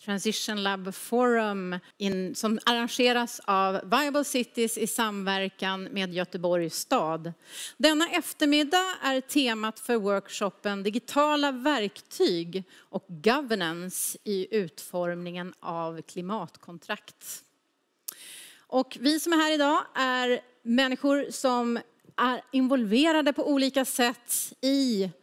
Transition Lab Forum som arrangeras av Viable Cities i samverkan med Göteborgs stad. Denna eftermiddag är temat för workshopen digitala verktyg och governance i utformningen av klimatkontrakt. Och vi som är här idag är människor som är involverade på olika sätt i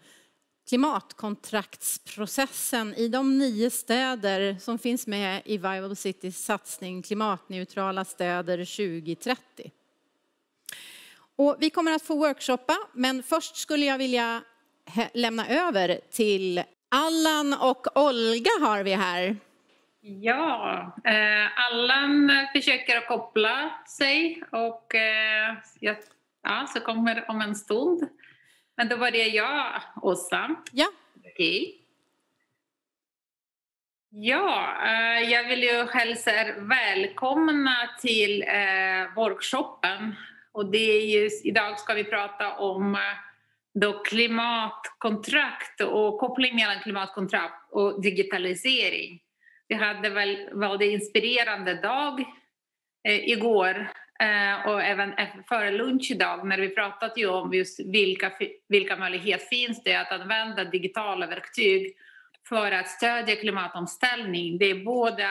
klimatkontraktsprocessen i de 9 städer som finns med i Viable Cities satsning Klimatneutrala städer 2030. Och vi kommer att få workshoppa, men först skulle jag vilja lämna över till Allan och Olga har vi här. Ja, Allan försöker att koppla sig och så kommer om en stund. Men då var det jag, Åsa. Ja. Okej. Ja, jag vill ju hälsa er välkomna till workshopen. Och det är ju, idag ska vi prata om då klimatkontrakt och koppling mellan klimatkontrakt och digitalisering. Vi hade väl väldigt inspirerande dag igår. Och även före lunch idag när vi pratade ju om just vilka möjligheter finns det att använda digitala verktyg för att stödja klimatomställning. Det är både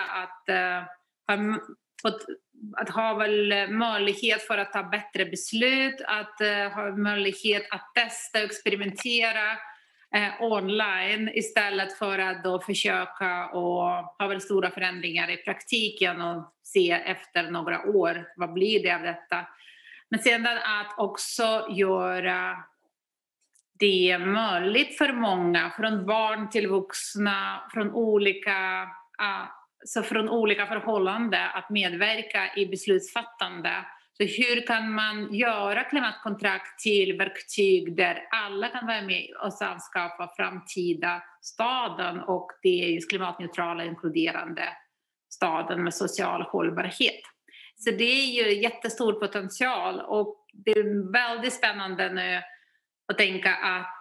att ha väl möjlighet för att ta bättre beslut, att ha möjlighet att testa och experimentera online istället för att då försöka och ha väl stora förändringar i praktiken och se efter några år vad blir det av detta. Men sedan att också göra det möjligt för många, från barn till vuxna, från olika förhållanden att medverka i beslutsfattande. Så hur kan man göra klimatkontrakt till verktyg där alla kan vara med och skapa framtida staden och det är just klimatneutrala inkluderande staden med social hållbarhet. Så det är ju jättestor potential och det är väldigt spännande nu att tänka att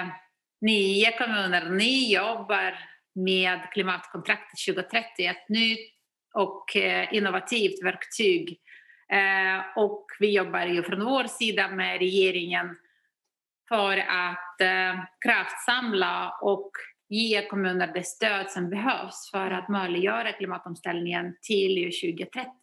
9 kommuner, ni jobbar med klimatkontrakt 2030, ett nytt och innovativt verktyg. Och vi jobbar ju från vår sida med regeringen för att kraftsamla och ge kommuner det stöd som behövs för att möjliggöra klimatomställningen till 2030.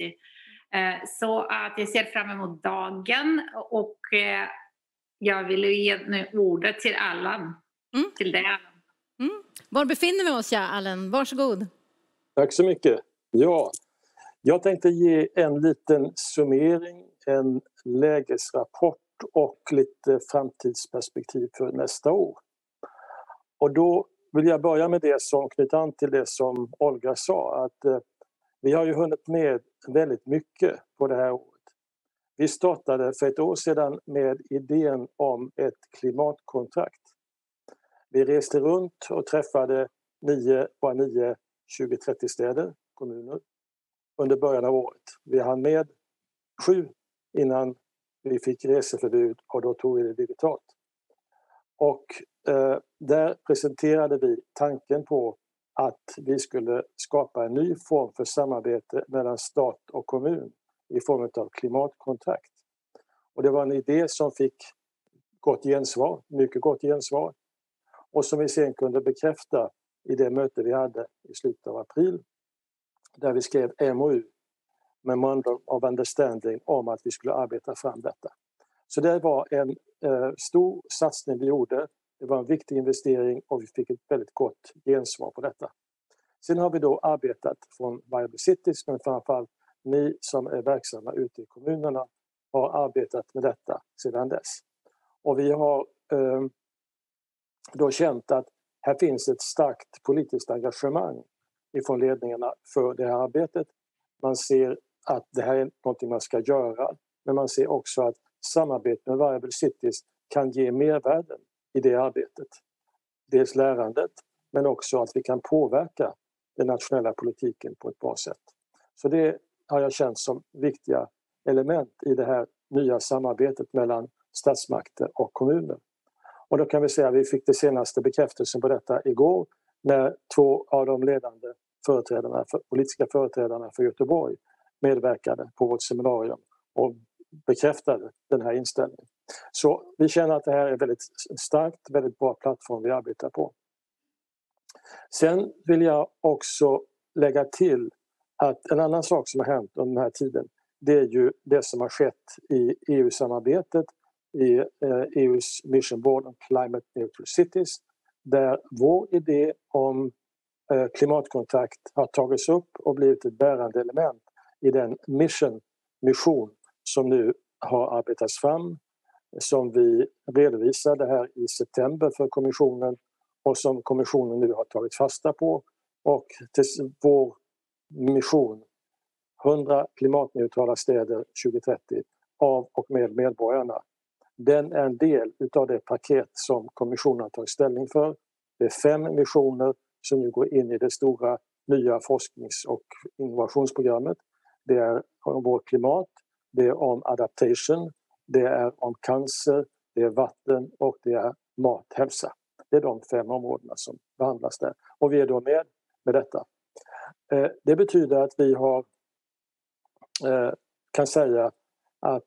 Så att jag ser fram emot dagen och jag vill ge nu ordet till Allan. Till dig, Allan. Var befinner vi oss, Allan? Varsågod. Tack så mycket. Ja, jag tänkte ge en liten summering, en lägesrapport och lite framtidsperspektiv för nästa år. Och då vill jag börja med det som knyter an till det som Olga sa, att vi har ju hunnit med väldigt mycket på det här året. Vi startade för ett år sedan med idén om ett klimatkontrakt. Vi reste runt och träffade 9 2030-städer, kommuner, under början av året. Vi hann med 7 innan vi fick reseförbud och då tog vi det digitalt. Och där presenterade vi tanken på att vi skulle skapa en ny form för samarbete mellan stat och kommun i form av klimatkontrakt. Och det var en idé som fick mycket gott gensvar. Och som vi sen kunde bekräfta i det möte vi hade i slutet av april. Där vi skrev MOU, Memorandum of Understanding, om att vi skulle arbeta fram detta. Så det var en stor satsning vi gjorde. Det var en viktig investering och vi fick ett väldigt gott gensvar på detta. Sen har vi då arbetat från Viable Cities, men framförallt ni som är verksamma ute i kommunerna har arbetat med detta sedan dess. Och vi har då känt att här finns ett starkt politiskt engagemang ifrån ledningarna för det här arbetet. Man ser att det här är något man ska göra, men man ser också att samarbetet med Viable Cities kan ge mervärden i det arbetet. Dels lärandet, men också att vi kan påverka den nationella politiken på ett bra sätt. Så det har jag känt som viktiga element i det här nya samarbetet mellan statsmakter och kommuner. Och då kan vi säga att vi fick det senaste bekräftelsen på detta igår när 2 av de ledande politiska företrädarna för Göteborg medverkade på vårt seminarium och bekräftade den här inställningen. Så vi känner att det här är väldigt starkt, väldigt bra plattform vi arbetar på. Sen vill jag också lägga till att en annan sak som har hänt under den här tiden, det är ju det som har skett i EU-samarbetet, i EUs Mission Board on Climate Neutral Cities, där vår idé om klimatkontrakt har tagits upp och blivit ett bärande element i den mission som nu har arbetats fram, som vi redovisade här i september för kommissionen och som kommissionen nu har tagit fasta på. Och till vår mission 100 klimatneutrala städer 2030 av och med medborgarna. Den är en del utav det paket som kommissionen har tagit ställning för. Det är 5 missioner som nu går in i det stora nya forsknings- och innovationsprogrammet. Det är om vårt klimat, det är om adaptation, det är om cancer, det är vatten och det är mat, hälsa. Det är de 5 områdena som behandlas där. Och vi är då med detta. Det betyder att vi har, kan säga att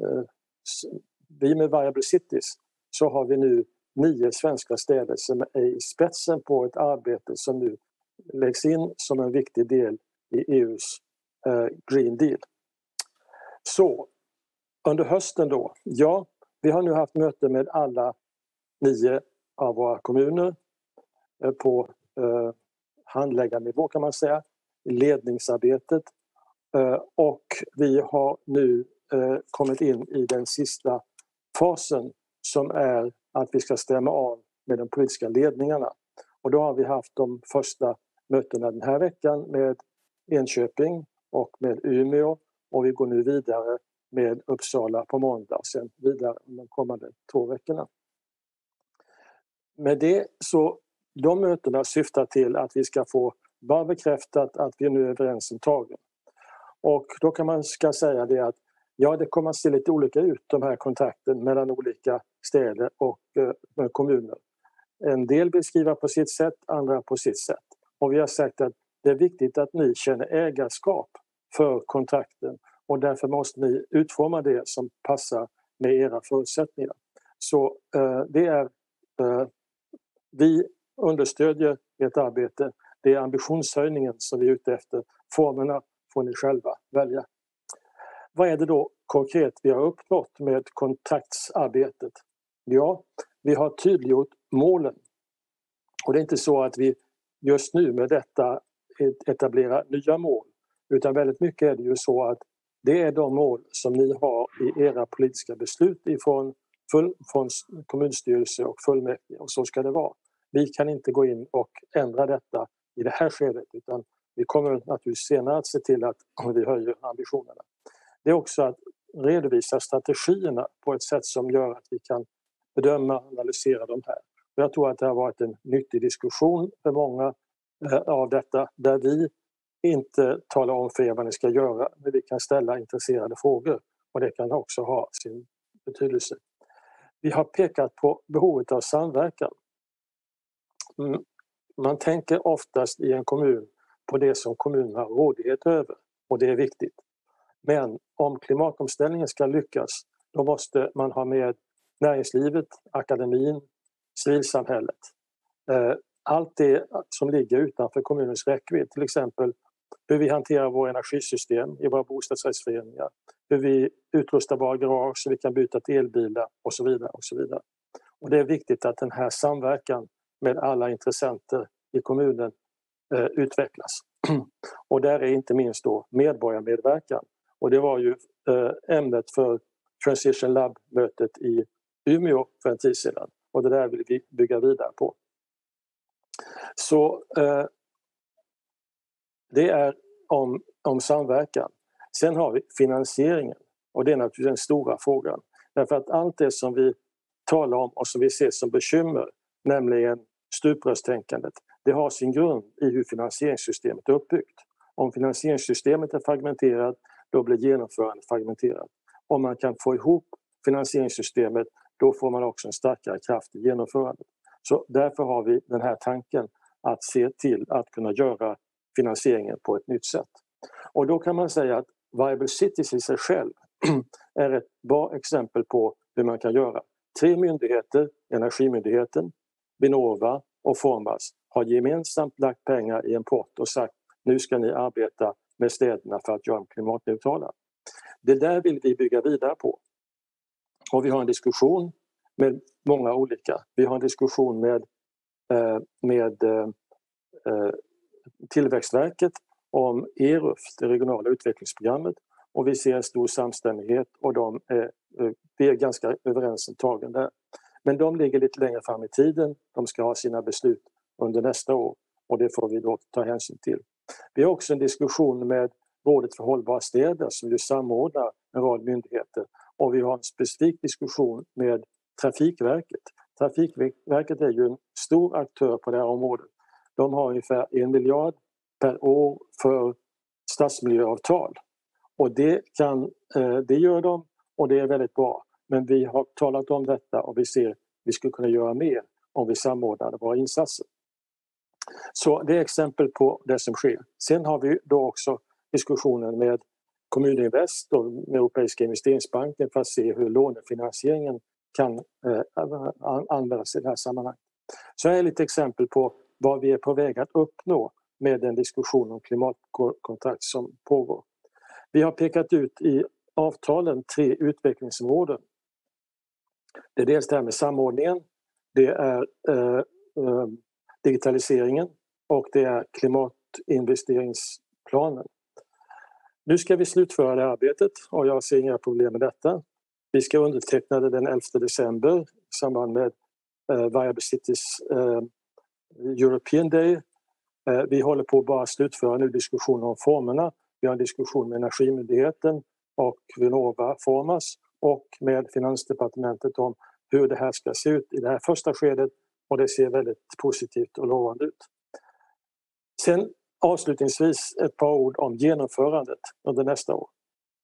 vi med Viable Cities så har vi nu 9 svenska städer som är i spetsen på ett arbete som nu läggs in som en viktig del i EUs Green Deal. Så under hösten då, ja, vi har nu haft möte med alla 9 av våra kommuner på handläggarnivå kan man säga, i ledningsarbetet. Och vi har nu kommit in i den sista fasen som är att vi ska stämma av med de politiska ledningarna. Och då har vi haft de första mötena den här veckan med Enköping och med Umeå och vi går nu vidare med Uppsala på måndag och sen vidare de kommande 2 veckorna. Med det så de mötena syftar till att vi ska få bara bekräftat att vi nu är överens om tagen. Och då kan man ska säga det att ja, det kommer att se lite olika ut de här kontakten mellan olika städer och kommuner. En del beskriver på sitt sätt, andra på sitt sätt. Och vi har sagt att det är viktigt att ni känner ägarskap för kontrakten och därför måste ni utforma det som passar med era förutsättningar. Så det är vi understödjer ert arbete. Det är ambitionshöjningen som vi är ute efter. Formerna får ni själva välja. Vad är det då konkret vi har uppnått med kontraktsarbetet? Ja, vi har tydliggjort målen. Och det är inte så att vi just nu med detta etablerar nya mål. Utan väldigt mycket är det ju så att det är de mål som ni har i era politiska beslut från kommunstyrelse och fullmäktige. Och så ska det vara. Vi kan inte gå in och ändra detta i det här skedet utan vi kommer naturligtvis senare att se till att vi höjer ambitionerna. Det är också att redovisa strategierna på ett sätt som gör att vi kan bedöma och analysera de här. Och jag tror att det har varit en nyttig diskussion för många av detta där vi inte talar om för er vad ni ska göra men vi kan ställa intresserade frågor och det kan också ha sin betydelse. Vi har pekat på behovet av samverkan. Man tänker oftast i en kommun på det som kommunen har rådighet över och det är viktigt. Men om klimatomställningen ska lyckas då måste man ha med näringslivet, akademin, civilsamhället. Allt det som ligger utanför kommunens räckvidd, till exempel hur vi hanterar våra energisystem i våra bostadsrättsföreningar, hur vi utrustar våra garage så vi kan byta till elbilar och så vidare och så vidare. Och det är viktigt att den här samverkan med alla intressenter i kommunen utvecklas. Och där är inte minst då medborgarmedverkan. Och det var ju ämnet för Transition Lab-mötet i Umeå för en tid sedan. Och det där vill vi bygga vidare på. Så det är om samverkan. Sen har vi finansieringen. Och det är naturligtvis den stora frågan. Därför att allt det som vi talar om och som vi ser som bekymmer, nämligen stuprörstänkandet, det har sin grund i hur finansieringssystemet är uppbyggt. Om finansieringssystemet är fragmenterat, då blir genomförandet fragmenterat. Om man kan få ihop finansieringssystemet, då får man också en starkare kraft i genomförandet. Så därför har vi den här tanken att se till att kunna göra finansieringen på ett nytt sätt. Och då kan man säga att Viable Cities i sig själv är ett bra exempel på hur man kan göra. 3 myndigheter, Energimyndigheten, Vinnova och Formas, har gemensamt lagt pengar i en pott och sagt nu ska ni arbeta med städerna för att göra dem klimatneutrala. Det där vill vi bygga vidare på. Och vi har en diskussion med många olika. Vi har en diskussion med Tillväxtverket om ERUF, det regionala utvecklingsprogrammet. Och vi ser en stor samstämmighet och vi är ganska överens om tagen där. Men de ligger lite längre fram i tiden. De ska ha sina beslut under nästa år och det får vi då ta hänsyn till. Vi har också en diskussion med Rådet för hållbara städer som ju samordnar en rad myndigheter. Och vi har en specifik diskussion med Trafikverket. Trafikverket är ju en stor aktör på det här området. De har ungefär 1 miljard per år för stadsmiljöavtal. Och det gör de och det är väldigt bra. Men vi har talat om detta och vi ser att vi skulle kunna göra mer om vi samordnade våra insatser. Så det är exempel på det som sker. Sen har vi då också diskussionen med Kommuninvest och den Europeiska investeringsbanken för att se hur lånefinansieringen kan användas i det här sammanhanget. Så här är lite exempel på vad vi är på väg att uppnå med den diskussion om klimatkontrakt som pågår. Vi har pekat ut i avtalen 3 utvecklingsområden. Det är dels det här med samordningen, det är digitaliseringen och det är klimatinvesteringsplanen. Nu ska vi slutföra det arbetet och jag ser inga problem med detta. Vi ska underteckna det den 11 december i samband med Viable Cities European Day. Vi håller på att bara slutföra nu diskussioner om formerna. Vi har en diskussion med Energimyndigheten och Vinnova Formas och med Finansdepartementet om hur det här ska se ut i det här första skedet och det ser väldigt positivt och lovande ut. Sen avslutningsvis ett par ord om genomförandet under nästa år.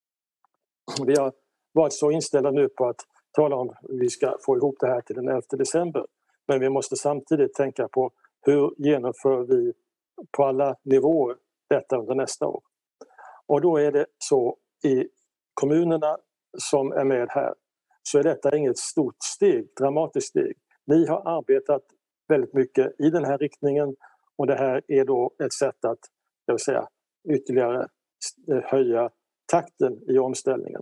Vi har varit så inställda nu på att tala om hur vi ska få ihop det här till den 11 december. Men vi måste samtidigt tänka på hur genomför vi på alla nivåer detta under nästa år. Och då är det så i kommunerna som är med här så är detta inget stort steg, dramatiskt steg. Ni har arbetat väldigt mycket i den här riktningen och det här är då ett sätt att ytterligare höja takten i omställningen.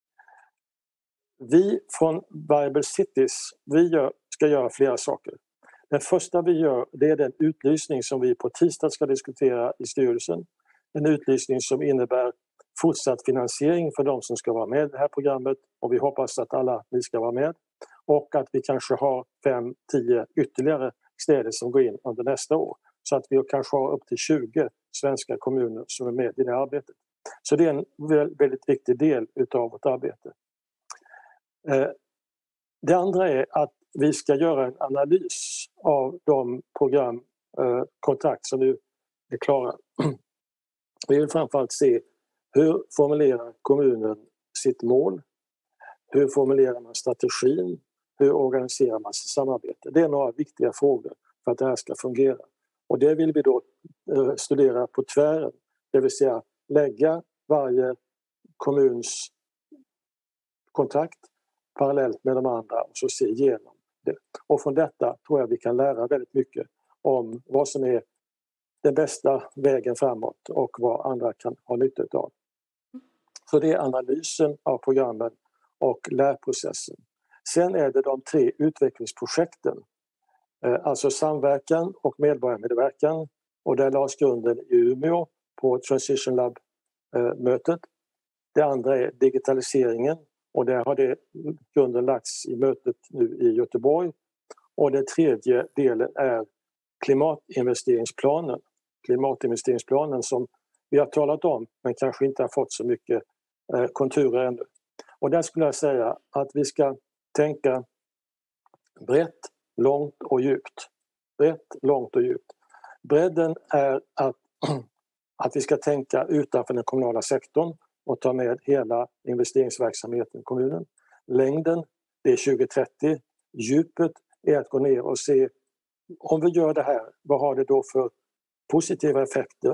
Vi från Viable Cities, ska göra flera saker. Den första vi gör det är den utlysning som vi på tisdag ska diskutera i styrelsen. En utlysning som innebär fortsatt finansiering för de som ska vara med i det här programmet och vi hoppas att alla ni ska vara med. Och att vi kanske har 5-10 ytterligare städer som går in under nästa år. Så att vi kanske har upp till 20 svenska kommuner som är med i det här arbetet. Så det är en väldigt viktig del utav vårt arbete. Det andra är att vi ska göra en analys av de programkontrakt som nu är klara. Vi vill framförallt se hur formulerar kommunen sitt mål? Hur formulerar man strategin? Hur organiserar man sitt samarbete? Det är några viktiga frågor för att det här ska fungera. Och det vill vi då studera på tvären. Det vill säga lägga varje kommuns kontrakt parallellt med de andra och så se igenom det. Och från detta tror jag vi kan lära väldigt mycket om vad som är den bästa vägen framåt och vad andra kan ha nytta av. Så det är analysen av programmen och lärprocessen. Sen är det de 3 utvecklingsprojekten. Alltså samverkan och medborgarmedverkan. Och där lades grunden i Umeå på Transition Lab-mötet. Det andra är digitaliseringen och där har det grunden lagts i mötet nu i Göteborg. Och den tredje delen är klimatinvesteringsplanen. Klimatinvesteringsplanen som vi har talat om men kanske inte har fått så mycket konturer ännu. Och där skulle jag säga att vi ska tänka brett, långt och djupt. Brett, långt och djupt. Bredden är att vi ska tänka utanför den kommunala sektorn och ta med hela investeringsverksamheten i kommunen. Längden, det är 2030. Djupet är att gå ner och se om vi gör det här, vad har det då för positiva effekter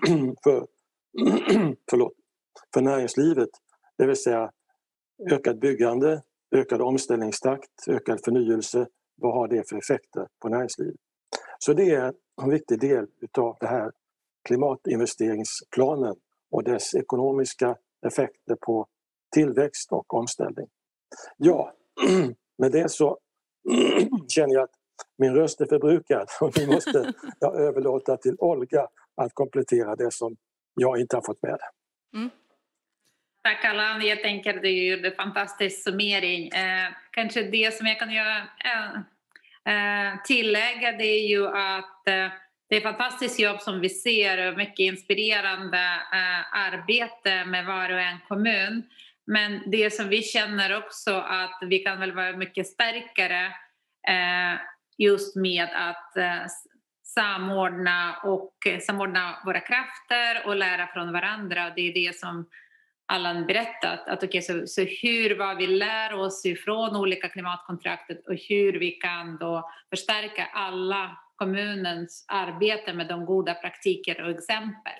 för näringslivet, det vill säga ökat byggande, ökad omställningstakt, ökad förnyelse. Vad har det för effekter på näringslivet? Så det är en viktig del av det här klimatinvesteringsplanen och dess ekonomiska effekter på tillväxt och omställning. Ja, med det så känner jag att min röst är förbrukad och nu måste jag överlåta till Olga att komplettera det som jag inte har fått med. Tack Allan, jag tänker det är ju en fantastisk summering. Kanske det som jag kan göra tillägga, det är ju att det är fantastiskt jobb som vi ser och mycket inspirerande arbete med var och en kommun. Men det som vi känner också att vi kan väl vara mycket starkare just med att samordna våra krafter och lära från varandra. Det är det som Allan berättat, att så vad vi lär oss ifrån olika klimatkontraktet och hur vi kan då förstärka alla kommunens arbete med de goda praktiker och exempel.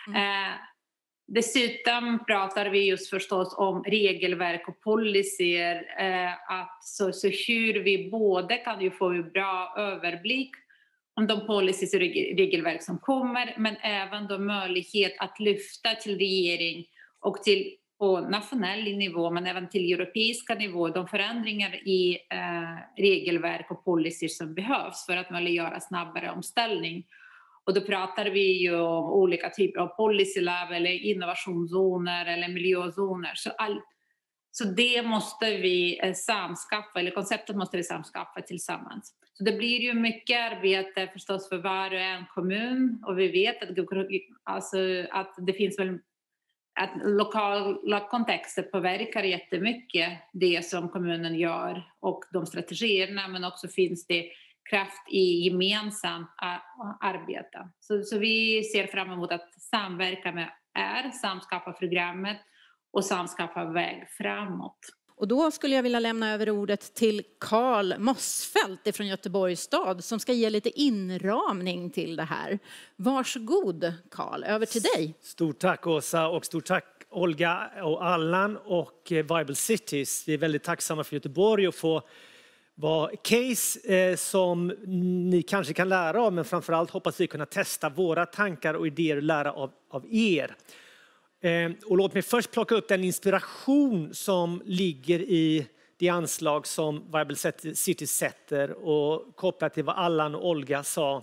Dessutom pratar vi just förstås om regelverk och policyer, att så hur vi både kan ju få en bra överblick om de policies och regelverk som kommer, men även då möjlighet att lyfta till regering och på nationell nivå, men även till europeiska nivå, de förändringar i regelverk och policies som behövs för att möjliggöra snabbare omställning. Och då pratar vi ju om olika typer av policy lab eller innovationszoner eller miljözoner. Så det måste vi samskaffa, eller konceptet måste vi samskaffa tillsammans. Så det blir ju mycket arbete förstås för var och en kommun, och vi vet att det finns väl att lokala kontexter påverkar jättemycket det som kommunen gör och de strategierna, men också finns det kraft i gemensamt arbete. Så vi ser fram emot att samverka med samskapa programmet och samskapa väg framåt. Och då skulle jag vilja lämna över ordet till Carl Mossfeldt från Göteborgs stad som ska ge lite inramning till det här. Varsågod Carl, över till dig. Stort tack Åsa, och stort tack Olga och Allan och Viable Cities. Vi är väldigt tacksamma för Göteborg och få vara case som ni kanske kan lära av, men framförallt hoppas vi kunna testa våra tankar och idéer och lära av er. Och låt mig först plocka upp den inspiration som ligger i det anslag som Viable Cities sätter och kopplat till vad Allan och Olga sa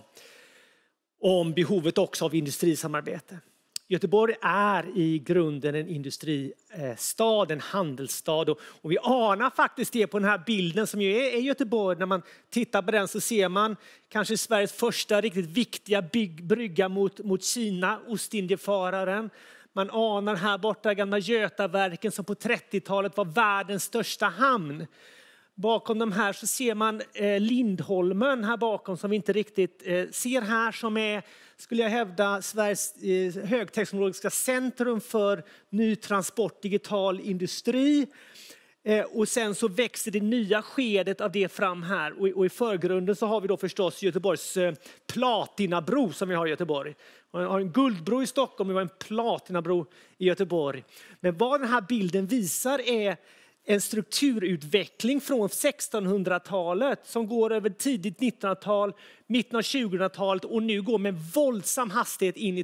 om behovet också av industrisamarbete. Göteborg är i grunden en industristad, en handelsstad, och vi anar faktiskt det på den här bilden som ju är Göteborg. När man tittar på den så ser man kanske Sveriges första riktigt viktiga brygga mot Kina, Ostindiefararen. Man anar här borta gamla Götaverken som på 30-talet var världens största hamn. Bakom de här så ser man Lindholmen här bakom som vi inte riktigt ser här, som är, skulle jag hävda, Sveriges högteknologiska centrum för ny transport, digital industri. Och sen så växer det nya skedet av det fram här. Och i förgrunden så har vi då förstås Göteborgs platinabro som vi har i Göteborg. Vi har en guldbro i Stockholm, vi har en platinabro i Göteborg. Men vad den här bilden visar är en strukturutveckling från 1600-talet som går över tidigt 1900-tal, mitten av 2000-talet och nu går med våldsam hastighet in i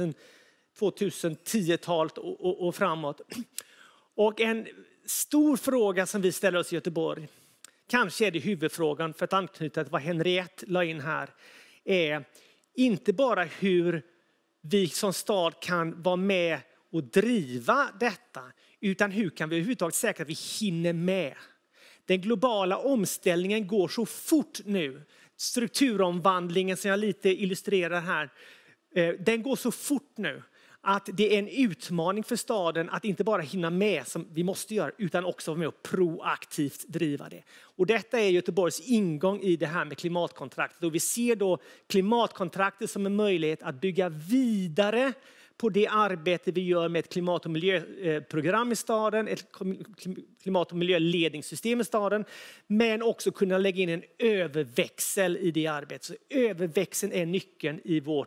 2010-talet och framåt. Och en stor fråga som vi ställer oss i Göteborg, kanske är det huvudfrågan för att anknyta till vad Henriette la in här, är inte bara hur vi som stad kan vara med och driva detta, utan hur kan vi överhuvudtaget säkra att vi hinner med. Den globala omställningen går så fort nu. Strukturomvandlingen som jag lite illustrerar här, den går så fort nu att det är en utmaning för staden att inte bara hinna med som vi måste göra, utan också vara med och proaktivt driva det. Och detta är Göteborgs ingång i det här med klimatkontraktet. Och vi ser då klimatkontraktet som en möjlighet att bygga vidare på det arbete vi gör med ett klimat- och miljöprogram i staden, ett klimat- och miljöledningssystem i staden, men också kunna lägga in en överväxel i det arbetet. Så överväxeln är nyckeln i vårt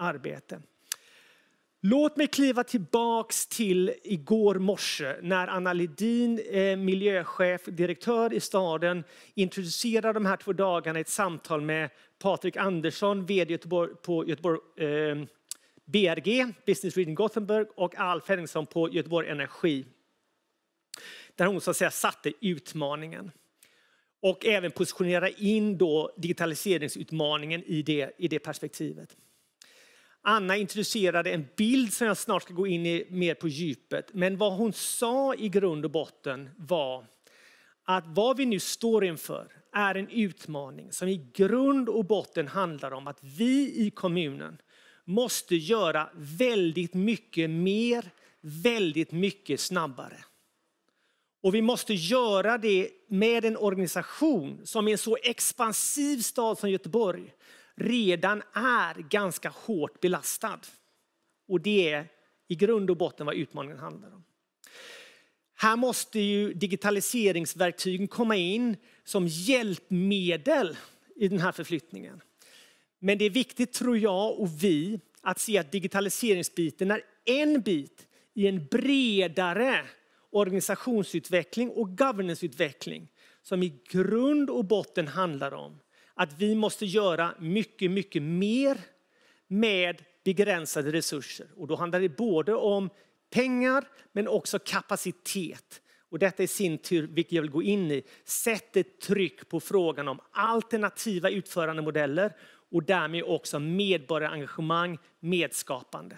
arbete. Låt mig kliva tillbaks till igår morse när Anna Ledin, miljöchef, direktör i staden, introducerade de här 2 dagarna i ett samtal med Patrik Andersson, vd på Göteborg BRG, Business Region Gothenburg, och Alf Henningsson på Göteborg Energi. Där hon så att säga satte utmaningen. Och även positionera in då digitaliseringsutmaningen i det perspektivet. Anna introducerade en bild som jag snart ska gå in i mer på djupet. Men vad hon sa i grund och botten var att vad vi nu står inför är en utmaning som i grund och botten handlar om att vi i kommunen måste göra väldigt mycket mer, väldigt mycket snabbare. Och vi måste göra det med en organisation som i en så expansiv stad som Göteborg redan är ganska hårt belastad. Och det är i grund och botten vad utmaningen handlar om. Här måste ju digitaliseringsverktygen komma in som hjälpmedel i den här förflyttningen. Men det är viktigt, tror jag och vi, att se att digitaliseringsbiten är en bit i en bredare organisationsutveckling och governanceutveckling som i grund och botten handlar om att vi måste göra mycket, mycket mer med begränsade resurser. Och då handlar det både om pengar men också kapacitet. Och detta i sin tur, vilket jag vill gå in i, sätter tryck på frågan om alternativa utförandemodeller och därmed också medborgarengagemang, medskapande.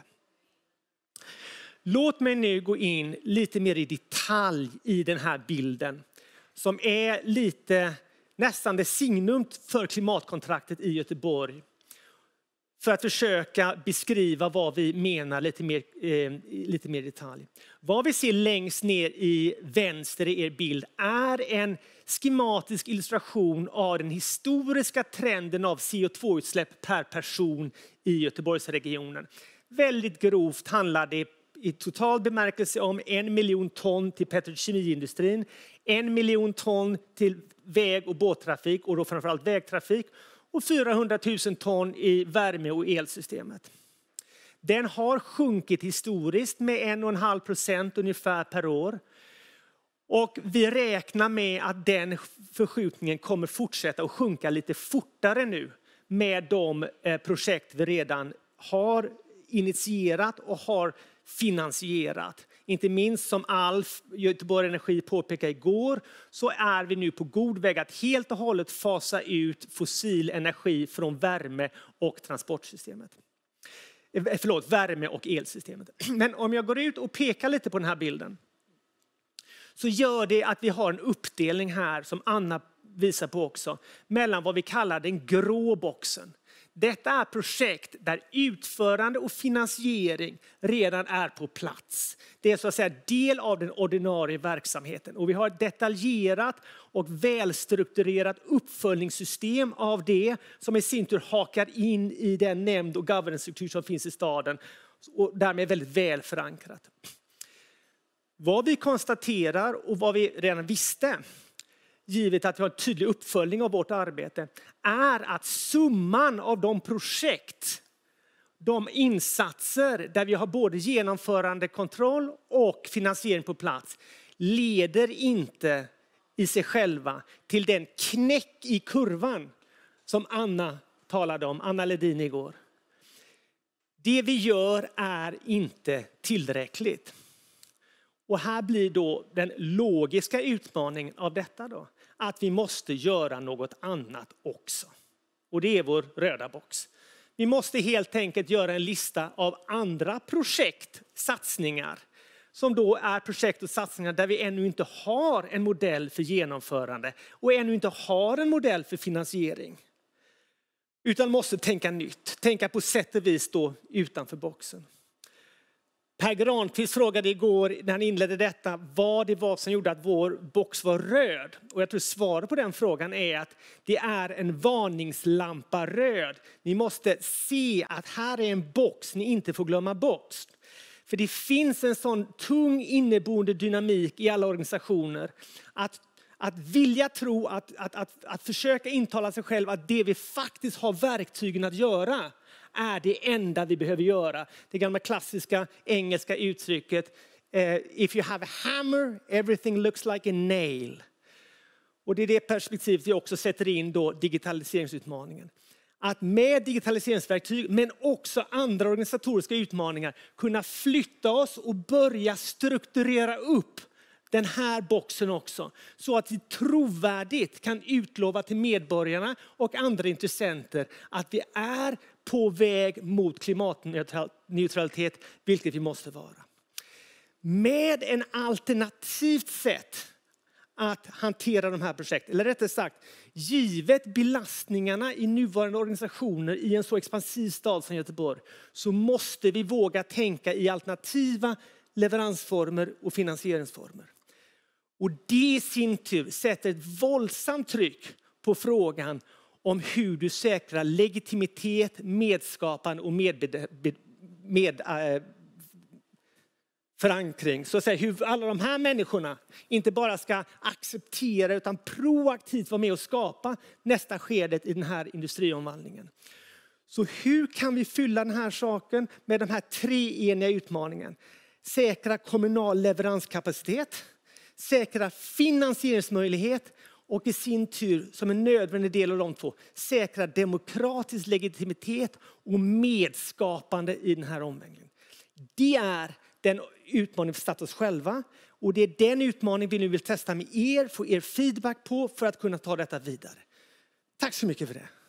Låt mig nu gå in lite mer i detalj i den här bilden som är lite nästan det signum för klimatkontraktet i Göteborg. För att försöka beskriva vad vi menar lite mer i detalj. Vad vi ser längst ner i vänster i er bild är en schematisk illustration av den historiska trenden av CO2-utsläpp per person i Göteborgsregionen. Väldigt grovt handlar det i total bemärkelse om 1 miljon ton till petrokemiindustrin, 1 miljon ton till väg- och båttrafik och då framförallt vägtrafik och 400 000 ton i värme- och elsystemet. Den har sjunkit historiskt med 1,5% ungefär per år. Och vi räknar med att den förskjutningen kommer fortsätta att sjunka lite fortare nu med de projekt vi redan har initierat och har finansierat. Inte minst som Alf, Göteborg Energi, påpekade igår, så är vi nu på god väg att helt och hållet fasa ut fossil energi från värme- och transportsystemet. Värme- och elsystemet. Men om jag går ut och pekar lite på den här bilden så gör det att vi har en uppdelning här som Anna visar på också mellan vad vi kallar den grå boxen. Detta är projekt där utförande och finansiering redan är på plats. Det är så att säga del av den ordinarie verksamheten. Och vi har ett detaljerat och välstrukturerat uppföljningssystem av det som i sin tur hakar in i den nämnd- och governance-struktur som finns i staden och därmed är väldigt väl förankrat. Vad vi konstaterar och vad vi redan visste, givet att vi har en tydlig uppföljning av vårt arbete, är att summan av de projekt, de insatser där vi har både genomförandekontroll och finansiering på plats, leder inte i sig själva till den knäck i kurvan som Anna talade om, Anna Ledin igår. Det vi gör är inte tillräckligt. Och här blir då den logiska utmaningen av detta då, att vi måste göra något annat också. Och det är vår röda box. Vi måste helt enkelt göra en lista av andra projekt, satsningar, som då är projekt och satsningar där vi ännu inte har en modell för genomförande och ännu inte har en modell för finansiering. Utan måste tänka nytt, tänka på sätt och vis då utanför boxen. Per Granqvist frågade igår när han inledde detta vad det var som gjorde att vår box var röd. Och jag tror svaret på den frågan är att det är en varningslampa röd. Ni måste se att här är en box ni inte får glömma bort. För det finns en sån tung inneboende dynamik i alla organisationer att vilja tro, att försöka intala sig själv att det vi faktiskt har verktygen att göra är det enda vi behöver göra. Det gamla klassiska engelska uttrycket if you have a hammer, everything looks like a nail. Och det är det perspektivet vi också sätter in då digitaliseringsutmaningen. Att med digitaliseringsverktyg men också andra organisatoriska utmaningar kunna flytta oss och börja strukturera upp den här boxen också. Så att vi trovärdigt kan utlova till medborgarna och andra intressenter att vi är på väg mot klimatneutralitet, vilket vi måste vara. Med en alternativt sätt att hantera de här projekten. Eller rättare sagt, givet belastningarna i nuvarande organisationer i en så expansiv stad som Göteborg, så måste vi våga tänka i alternativa leveransformer och finansieringsformer. Och det i sin tur sätter ett våldsamt tryck på frågan om hur du säkrar legitimitet, medskapande och förankring. Så att säga, hur alla de här människorna inte bara ska acceptera utan proaktivt vara med och skapa nästa skedet i den här industriomvandlingen. Så hur kan vi fylla den här saken med de här tre eniga utmaningen? Säkra kommunal leveranskapacitet, säkra finansieringsmöjlighet och i sin tur som en nödvändig del av de två, säkra demokratisk legitimitet och medskapande i den här omvandlingen. Det är den utmaning vi satt oss själva och det är den utmaning vi nu vill testa med er, få er feedback på för att kunna ta detta vidare. Tack så mycket för det.